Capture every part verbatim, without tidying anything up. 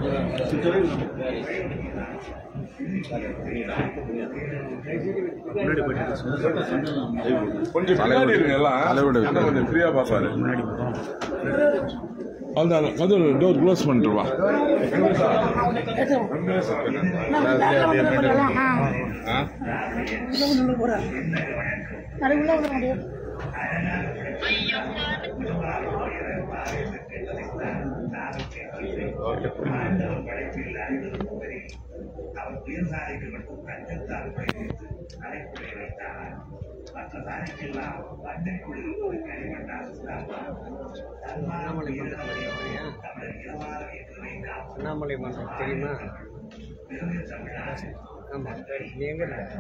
கொஞ்சம் பின்னாடி இருங்க எல்லாம் கொஞ்சம் ஃப்ரீயா பாப்பாரு அதான் அது டோர் க்ளோஸ் பண்ணிட்டுருவா அண்ணாமலை மன்றம் தெரியுமா? ஆமாம், நீ எங்கே இருக்க?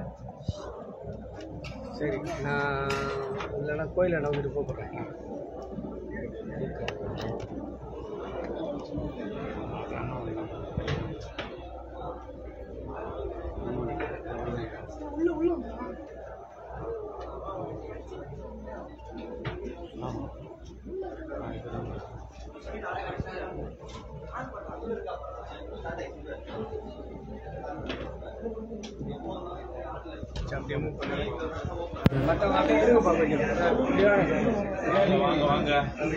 சரி, நான் இல்லைன்னா கோயிலில் நான் வந்துட்டு போகிறேன். உள்ள உள்ள வாங்க வாங்க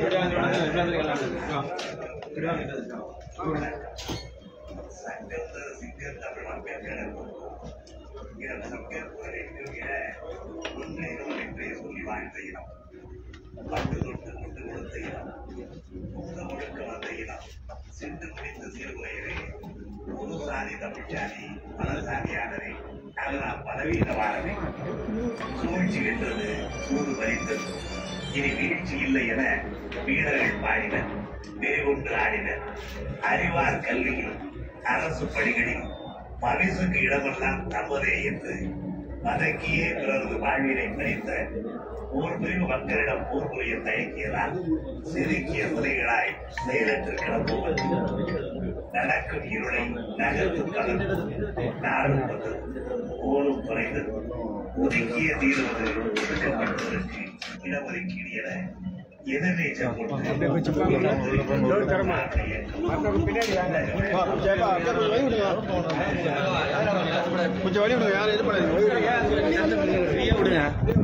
சென்று முடிந்த சிறுமுறையிலே ஒரு சாதி தமிழ்ச்சாதி பலசாதியானதை அதனா பலவீனமானதை சூழ்ச்சி வென்றது சூடு மறித்தது. இனி வீழ்ச்சி இல்லை என வீரர்கள் பாடினர், வெறிகொண்டு ஆடினர். அறிவார் கல்வியில் அரசு பணிகளில் பரிசுக்கு இடமெல்லாம் தமதே என்று மதக்கியே பிறரது வாழ்வினை பறித்த போர் பிரிவு மக்களிடம் போர் புரிய தயக்கியதால் செதுக்கிய முறைகளாய் செயலற்று கிளம்புவது நடக்கும் இருளை நகர்ந்து கலந்து நாடும் வந்தது போரும் குறைந்தது. ஒதுக்கிய தீர்வது ஒதுக்கப்பட்டதற்கு இடஒதுக்கீடு என எதிர்நீச்சல் கொஞ்சம் வழி விடுங்க, யாரும் இது பண்ணாதீங்க, விடுங்க.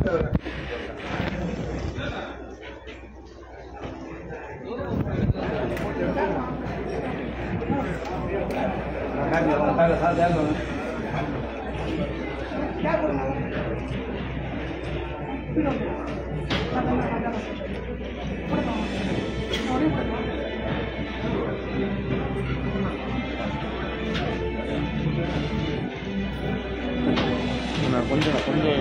கொஞ்சம் கொஞ்சம்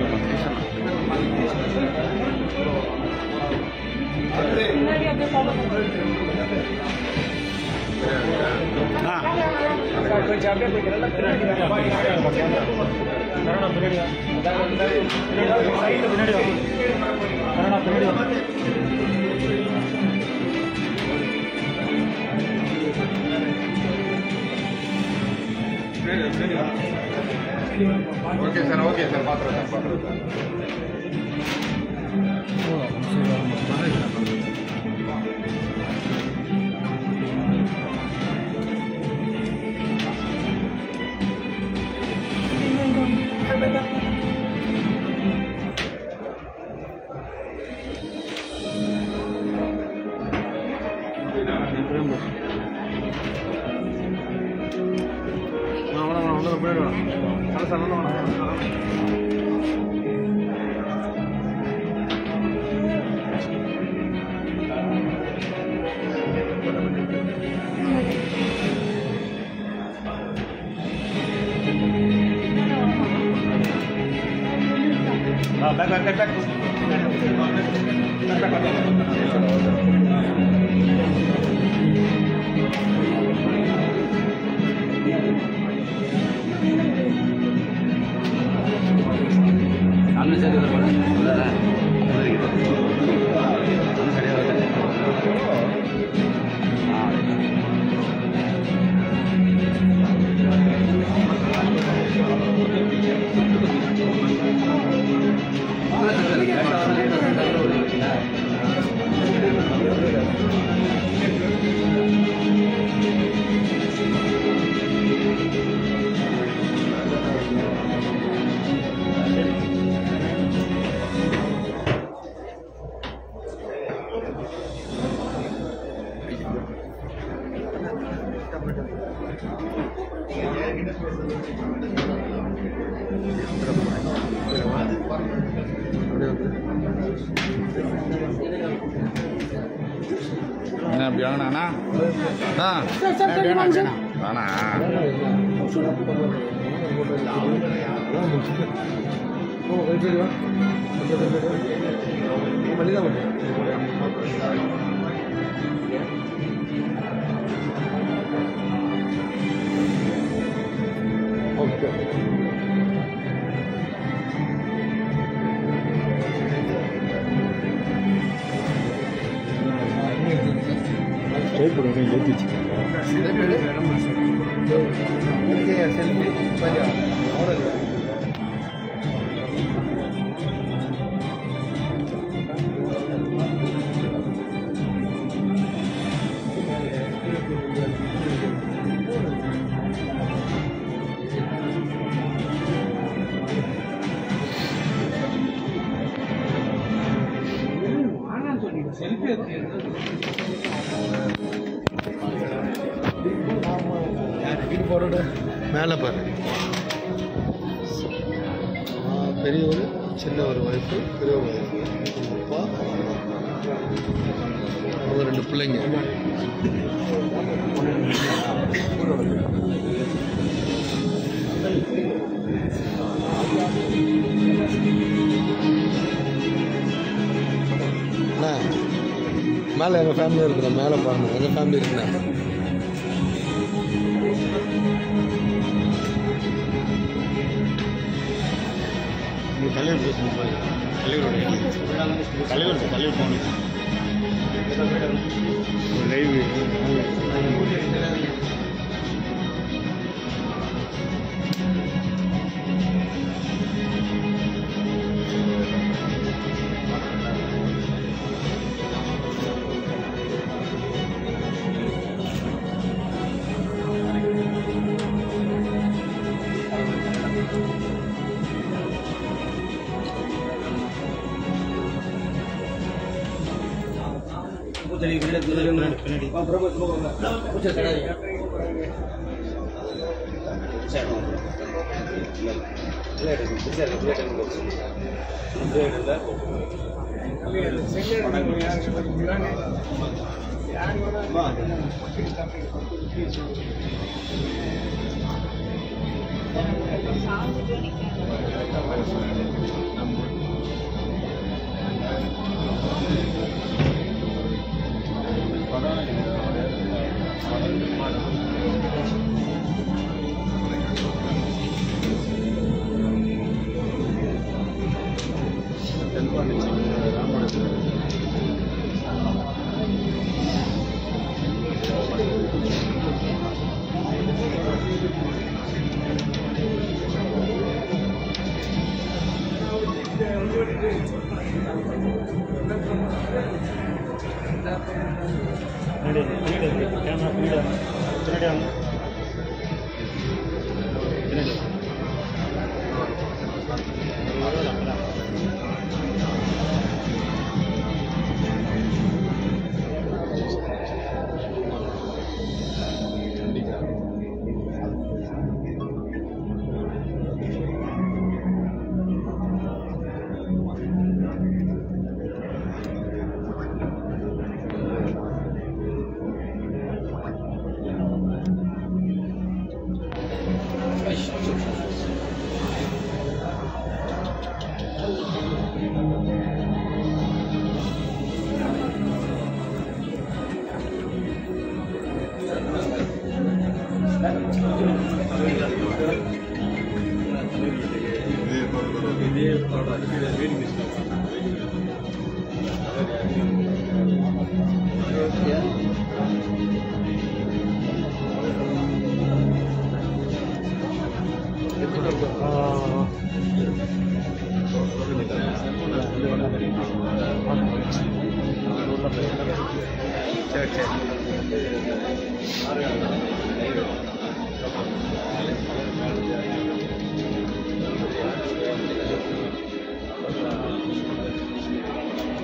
ஓகே சார், ஓகே சார், பார்த்துருவேன் சார், பார்த்துருவேன் back, back, back, back. Back, back, back. हमने से इधर बोला उधर है उधर ही हम खड़े होते हैं हां என்ன அப்படி வாங்கினாண்ணா ஆ வேணா ட்ரை பண்ணுங்க எழுதி வச்சுக்கோங்க மேலே பாரு பெரியவர் சின்ன ஒரு ஒய்ஃபு பெரிய ஒரு ஒய்ஃபு அப்பா அவங்க ரெண்டு பிள்ளைங்க மேலே எங்கள் ஃபேமிலி இருக்கிறோம் மேலே பாருங்க எங்கள் ஃபேமிலி இருக்கிறேன் தலைவர் பேசணும் தலைவருடைய தலைவர் தலைவர் போகணும் லைவ்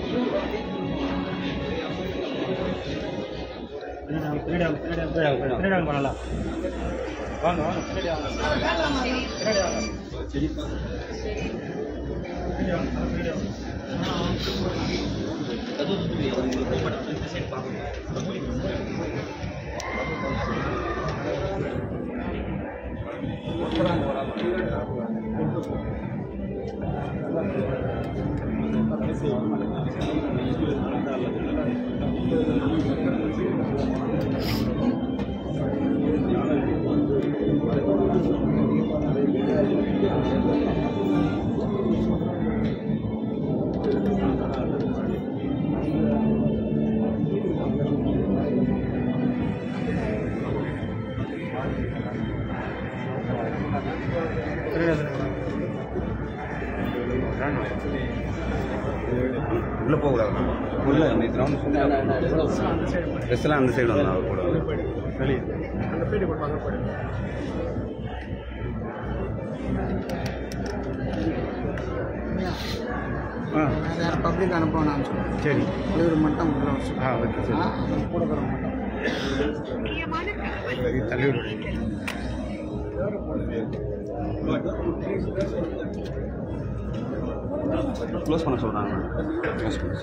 பின்னாடி வாங்க நல்லா வாங்க வாங்க பின்னாடி வாங்க பின்னாடி வாங்க சரி பின்னாடி வாங்க பின்னாடி வாங்க அது இந்த சைடு பாருங்க உள்ளே போகக்கூடாது உள்ளே அந்த கிரவுண்ட் ட்ரெஸ்லாம் அந்த சைடு வந்தா கூட வெளியே அந்த சைடு போட்டு வாங்க போயிடு ஆ வேறு பப்ளிக் அனுப்பணும் சரி இவர் மட்டும் உள்ள வச்சு ஆ ஓகே சரி கூட வர மாட்டோம் தள்ளி விடு க்ளோஸ் பண்ண சொல்கிறாங்க க்ளோஸ் பண்ண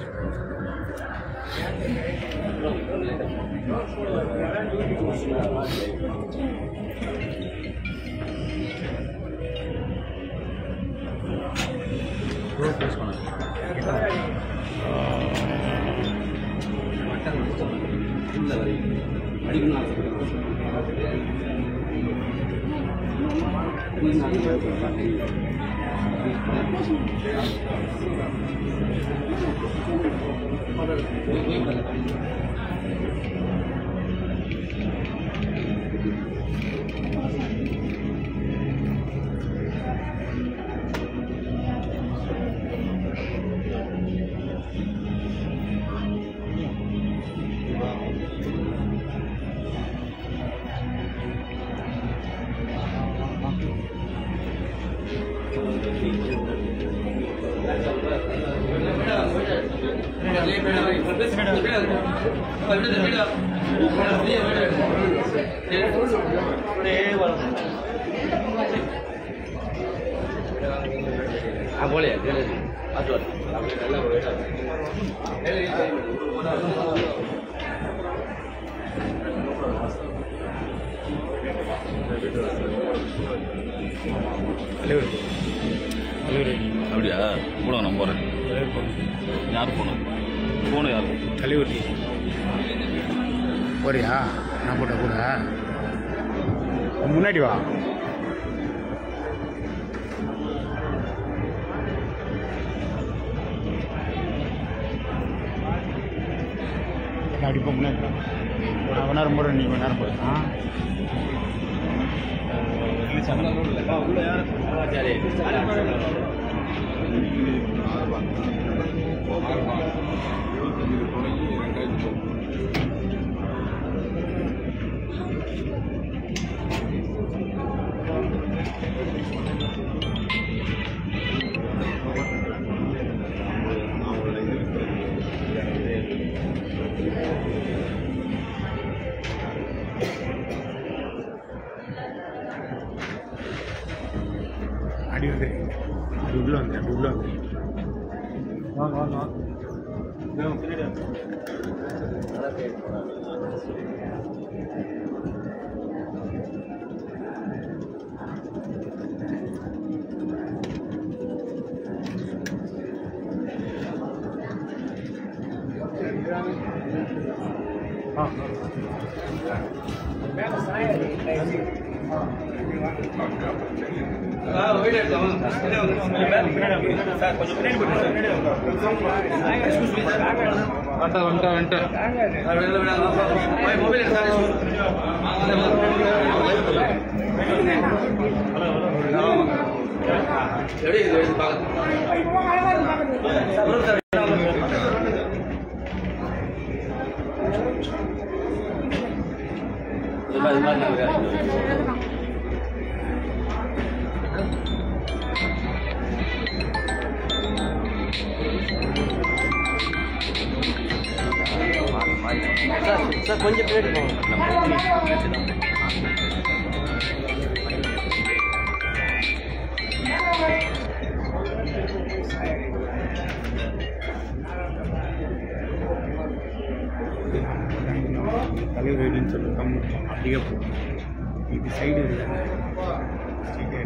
க்ளோஸ் பண்ண இல்லை வரை அடிக்கணும் हाँ बोले அப்படியா கூட நான் போகிறேன் யார் போகணும் போகணும் யார் தலைவரி போறியா நான் போட்ட கூட முன்னாடி வா அப்படி இப்போ முன்னாடி ஒரு மணி நேரம் போடுற நீ மணி நேரம் போடு ஆ அடி வந்து அது உள்ள வந்து அது உள்ள வந்து வாங்க வாங்க வாங்க பின்னாடி ஆ மேலே சாய Bye. சார் சார் கொஞ்சம் பின்னாடி போங்க. தலைவர் ஐடின்னு சொல்லி கம்மி அப்படியே போகும். இது சைடு இல்லை ஸ்ட்ரைட்டே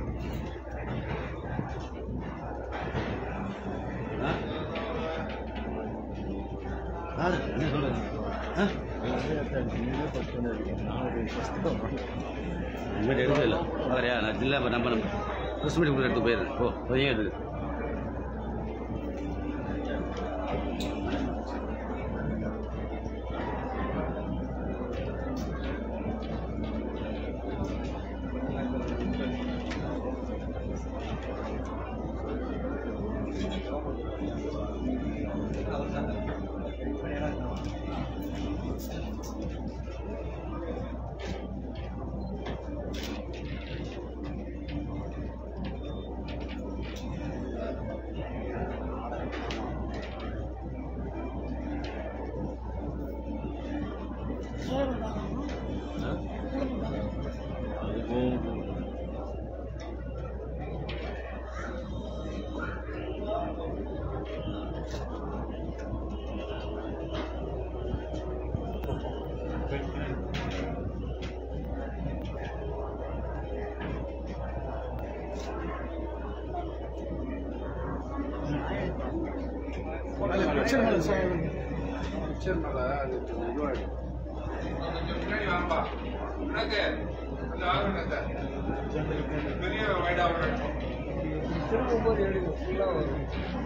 என்ன சொல்றது? இனிமேட்டு எடுக்கவே இல்லை வேறையா நான் ஜில்லா நம்ம நம்ம ப்ரெஸ் மீட் கொடுத்து எடுத்து போயிடுறேன். ஓ பையன் எடுத்து பிக்சர் மேலே சார் பிக்சர் மேலே அது இதுவாகிடும். பெரிய வைடா திரும்பும்போது எடுக்கும் ஃபுல்லாக வரும்.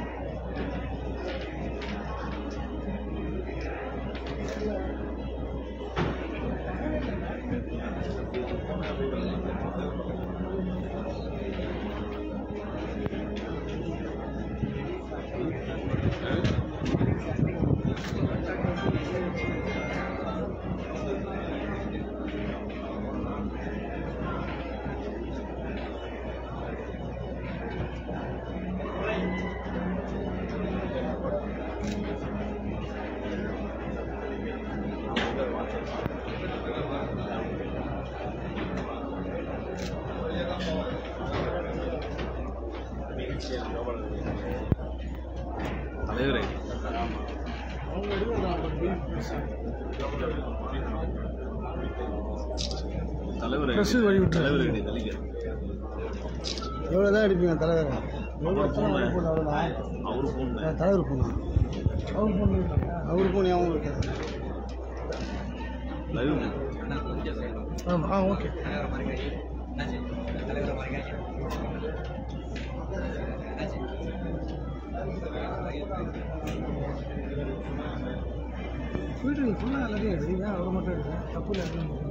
தலைவர் ஐடி தலைவர் ப்ரெஸ் வழி விட்டு தலைவர் ஐடி தலைக்க எவ்வளோ தான் அடிப்பீங்க தலைவர்? அவரு ஃபோன் அவரு ஃபோன் தலைவர் போனா அவர் பொண்ணு அவர் பொண்ணு அவன் இருக்காரு. லைவ் ஆமாம் ஆ ஓகே. வீட்டுக்கு ஃபுல்லாக எல்லாத்தையும் எடுத்தீங்க அவரை மட்டும் எடுங்க தப்பு இல்லை.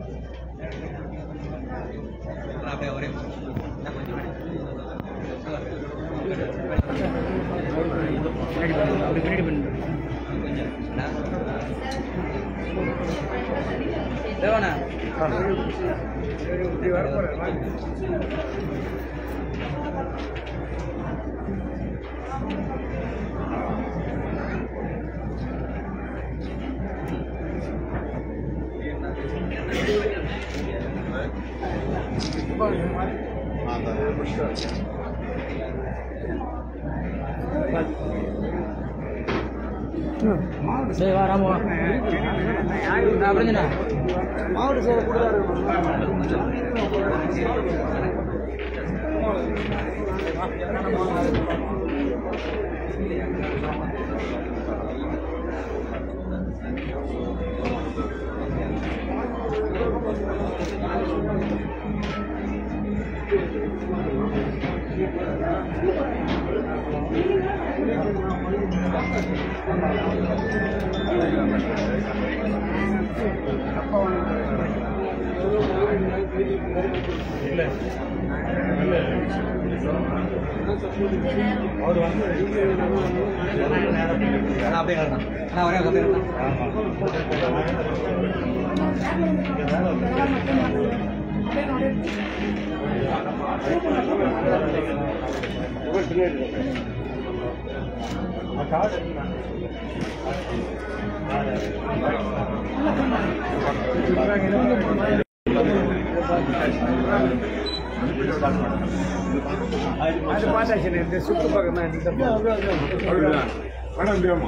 பின்னாடி பண்ணு தேவண்ணா இப்படி வர போகிறேன். சரி வா ராமு அப்படின்னா மாவட்ட சேவை கொடுத்தாரு. அவர் வந்து அப்படியே நான் ஒரே அப்படியே கார்டு அது மாட்டாச்சு இந்த சுற்று பக்கம் தான் பணம் முடியுமா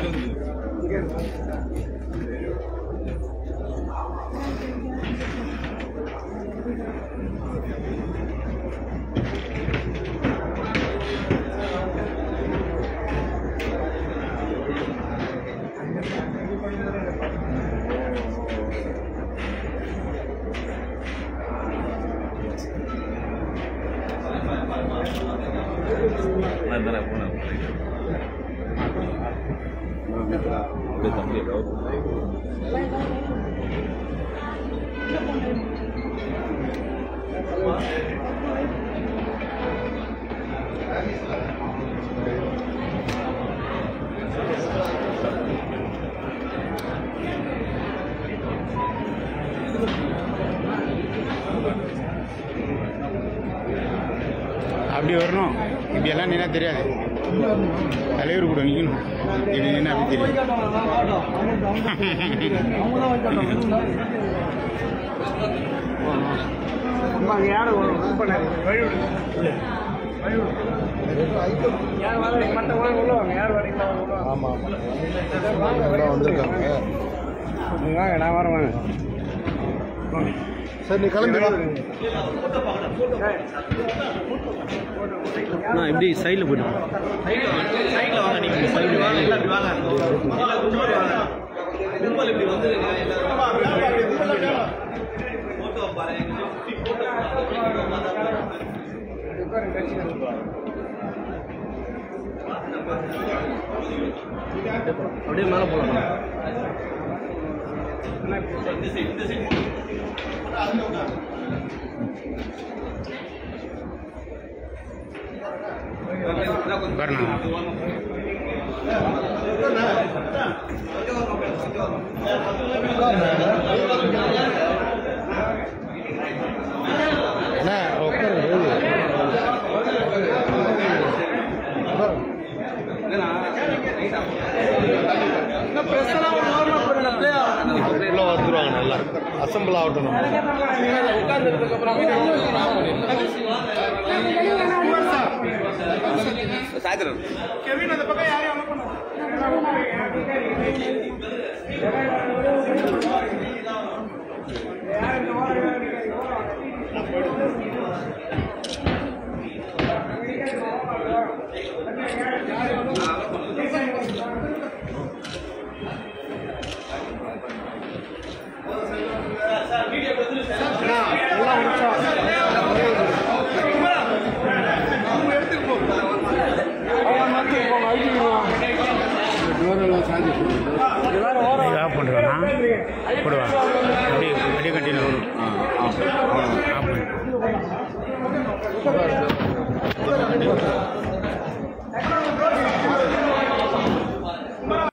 அப்படி வரணும். இப்படி எல்லாம் நின்னா தெரியாது. தலைவர் கூட நிற்கணும். இப்படி நின்னா அப்படி தெரியும். ஆமாம் வந்துருக்காங்க. வாங்க நான் வரேன் வாங்க. சரி நீ கிளம்பி நான் எப்படி சைடில் போய்ட்டு சைடில் வாங்க. நீங்கள் சைடில் வாங்க. எல்லாம் இப்படி வாங்க. கும்பல் இப்படி வந்துருங்க. ஃபோட்டோ பாருங்க. அப்படியே மேலே போகலாம். இந்த சைடு இந்த சைடு வந்துருவாங்க. நல்லா அசம்பிள் ஆகட்டும். சாயந்தரம் பண்ணுறேன்னா போடுவேன்.